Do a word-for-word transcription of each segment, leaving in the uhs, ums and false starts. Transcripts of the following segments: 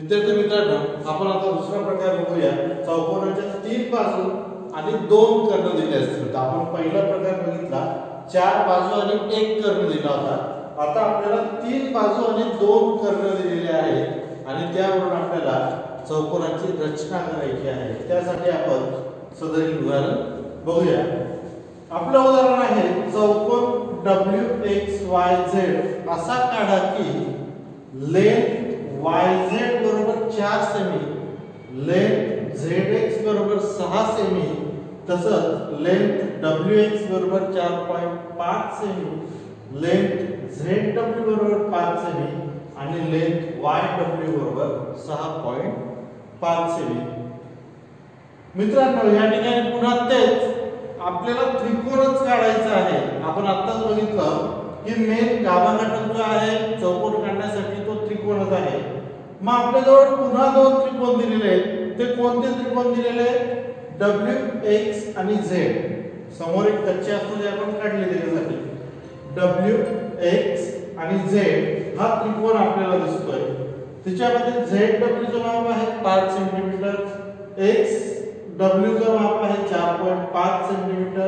विद्यार्थी मित्रांनो, आपण आता दुसरा प्रकार बघूया. चौकोनाच्या तीन बाजू आणि दोन कर्ण दिले असतील. आपण पहिला प्रकार बघितला, चार बाजू आणि एक कर्ण दिला होता. आता आपल्याला तीन बाजू आणि दोन कर्ण दिलेले आहेत आणि त्यावरून आपल्याला चौकोनाची रचना करायची आहे. त्यासाठी आपण सदरील उदाहरण बघूया. आपलं उदाहरण आहे चौकोन डब्ल्यू एक्स वाय झेड असा काढा की लेंथ वाय झेड बरोबर चार सेमी, लेंथ झेड एक्स बरोबर सहा सेमी, तसंच लेंथ डब्ल्यू एक्स बरोबर चार पॉइंट पाच सेमी, लेंथ झेड डब्ल्यू बरोबर पाच सेमी आणि लेंथ वाय डब्ल्यू बरोबर सहा पॉइंट पाच सेमी. मित्रांनो, या ठिकाणी पुन्हा तेच आपल्याला त्रिकोणच काढायचा आहे. आपण आत्ताच बघितलं की मेन गाभा घटक जो आहे चौकोन काढण्यासाठी तो त्रिकोणच आहे. मग आपल्याजवळ पुन्हा दोन त्रिकोण दिलेले आहेत. ते कोणते त्रिकोण दिलेले? डब्ल्यू एक्स आणि झेड. समोर एक कच्चे असतो जे आपण काढले त्याच्यासाठी. डब्ल्यू एक्स आणि झेड हा त्रिकोण आपल्याला दिसतोय. त्याच्यामध्ये झेड डब्ल्यू चं माप आहे पाच सेंटीमीटर, एक्स डब्ल्यू चं माप आहे चार पॉइंट पाच सेंटीमीटर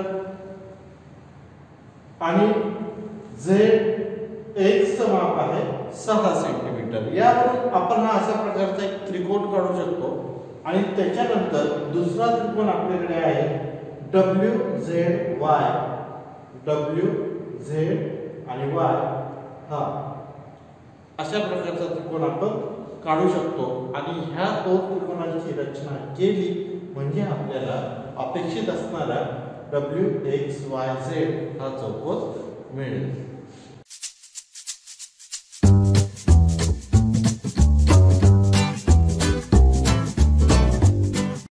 आणि झेड एक्स चं माप आहे सहा सेंटीमीटर. यावरून आपण हा अशा प्रकारचा एक त्रिकोण काढू शकतो. आणि त्याच्यानंतर दुसरा त्रिकोण आपल्याकडे आहे W Z Y. W Z आणि वाय हा अशा प्रकारचा त्रिकोण आपण काढू शकतो. आणि ह्या दोन त्रिकोणाची रचना केली म्हणजे आपल्याला अपेक्षित असणारा डब्ल्यू एक्स वाय झेड हा चौकोन मिळेल.